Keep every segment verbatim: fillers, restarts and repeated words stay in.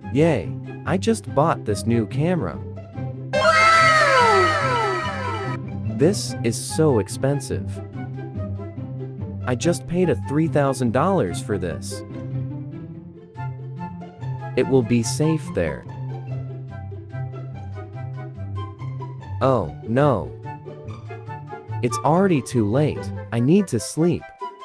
Yay! I just bought this new camera. This is so expensive. I just paid a three thousand dollars for this. It will be safe there. Oh, no. It's already too late. I need to sleep.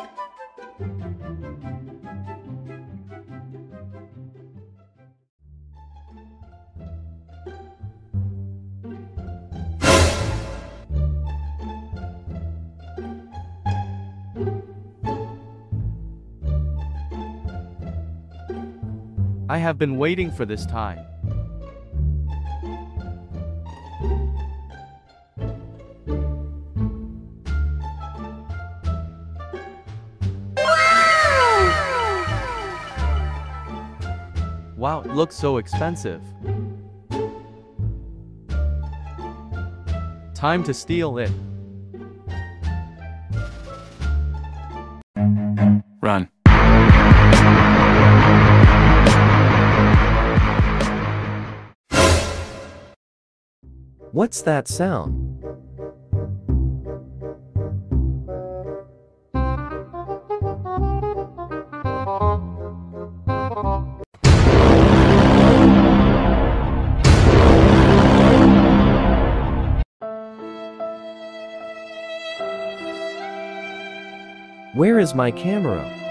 I have been waiting for this time. Wow, it looks so expensive. Time to steal it. Run. What's that sound? Where is my camera?